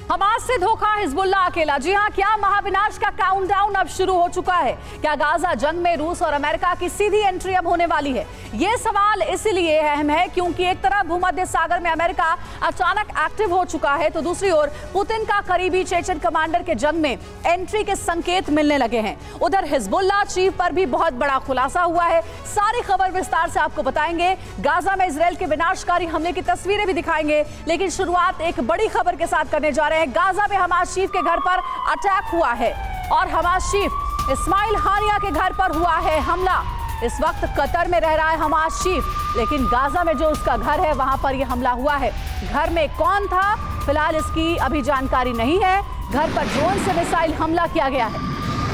Hamas से धोखा, Hezbollah अकेला। जी हां, क्या महाविनाश का काउंटडाउन अब शुरू हो चुका है? क्या गाजा जंग में रूस और अमेरिका की सीधी एंट्री अब होने वाली है? ये सवाल इसलिए अहम है क्योंकि एक तरफ भूमध्य सागर में अमेरिका अचानक एक्टिव हो चुका है, तो दूसरी ओर पुतिन का करीबी चेचन कमांडर के जंग में एंट्री के संकेत मिलने लगे हैं। उधर हिजबुल्लाह चीफ पर भी बहुत बड़ा खुलासा हुआ है। सारी खबर विस्तार से आपको बताएंगे। गाजा में इजरायल के विनाशकारी हमले की तस्वीरें भी दिखाएंगे, लेकिन शुरुआत एक बड़ी खबर के साथ करने जा रहे हैं। गाजा में हमास चीफ के घर पर अटैक हुआ है और हमास चीफ इस्माइल हानिया के घर पर हुआ है हमला। इस वक्त कतर में रह रहा है हमास चीफ, लेकिन गाजा में जो उसका घर है वहां पर यह हमला हुआ है। घर में कौन था, फिलहाल इसकी अभी जानकारी नहीं है। घर पर ड्रोन से मिसाइल हमला किया गया है।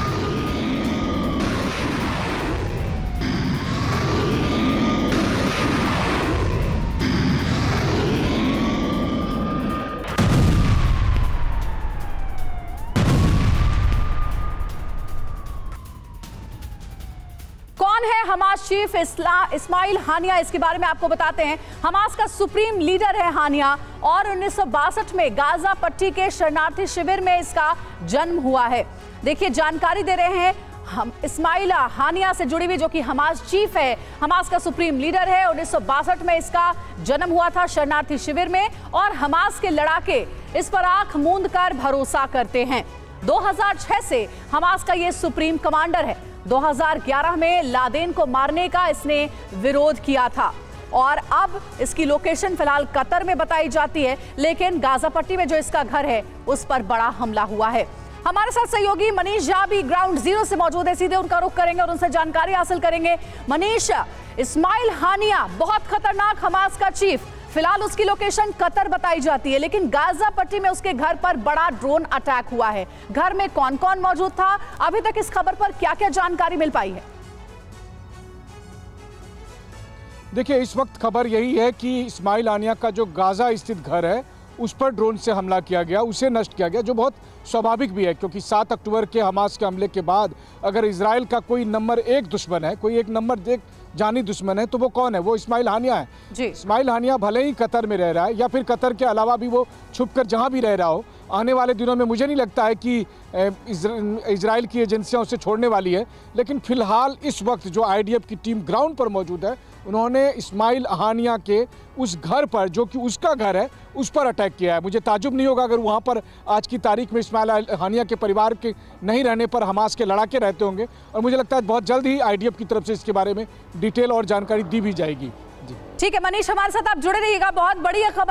कौन है हमास चीफ इस्माइल हानिया, इसके बारे में आपको बताते हैं। हमास का सुप्रीम लीडर है हानिया और 1962 में गाजा पट्टी के शरणार्थी शिविर में इसका जन्म हुआ है। देखिए, जानकारी दे रहे हैं हम इस्माइल हानिया से जुड़ी हुई, जो कि हमास चीफ है, हमास का सुप्रीम लीडर है। 1962 में इसका जन्म हुआ था शरणार्थी शिविर में और हमास के लड़ाके इस पर आंख मूंद कर भरोसा करते हैं। 2006 से हमास का ये सुप्रीम कमांडर है। 2011 में लादेन को मारने का इसने विरोध किया था और अब इसकी लोकेशन फिलहाल कतर में बताई जाती है, लेकिन गाजा पट्टी में जो इसका घर है उस पर बड़ा हमला हुआ है। हमारे साथ सहयोगी मनीष झा भी ग्राउंड जीरो से मौजूद है, सीधे उनका रुख करेंगे और उनसे जानकारी हासिल करेंगे। मनीष, इस्माइल हानिया बहुत खतरनाक हमास का चीफ, फिलहाल उसकी लोकेशन कतर बताई जाती है, लेकिन गाजा पट्टी में उसके घर पर बड़ा ड्रोन अटैक हुआ है। घर में कौन कौन मौजूद था, अभी तक इस खबर पर क्या क्या जानकारी मिल पाई है? देखिए, इस वक्त खबर यही है कि इस्माइल हानिया का जो गाजा स्थित घर है उस पर ड्रोन से हमला किया गया, उसे नष्ट किया गया, जो बहुत स्वाभाविक भी है क्योंकि 7 अक्टूबर के हमास के हमले के बाद अगर इजराइल का कोई नंबर 1 दुश्मन है, कोई एक नंबर 1 जानी दुश्मन है, तो वो कौन है? वो इस्माइल हानिया है जी। इस्माइल हानिया भले ही कतर में रह रहा है या फिर कतर के अलावा भी वो छुपकर जहां भी रह रहा हो, आने वाले दिनों में मुझे नहीं लगता है कि इजराइल की एजेंसियां उसे छोड़ने वाली है, लेकिन फिलहाल इस वक्त जो IDF की टीम ग्राउंड पर मौजूद है, उन्होंने इस्माइल हानिया के उस घर पर, जो कि उसका घर है, उस पर अटैक किया है। मुझे ताजुब नहीं होगा अगर वहाँ पर आज की तारीख में इस्माइल हानिया के परिवार के नहीं रहने पर हमास के लड़ाके रहते होंगे, और मुझे लगता है बहुत जल्द ही IDF की तरफ से इसके बारे में डिटेल और जानकारी दी भी जाएगी। ठीक है मनीष, हमारे साथ आप जुड़े रहिएगा, बहुत बड़ी खबर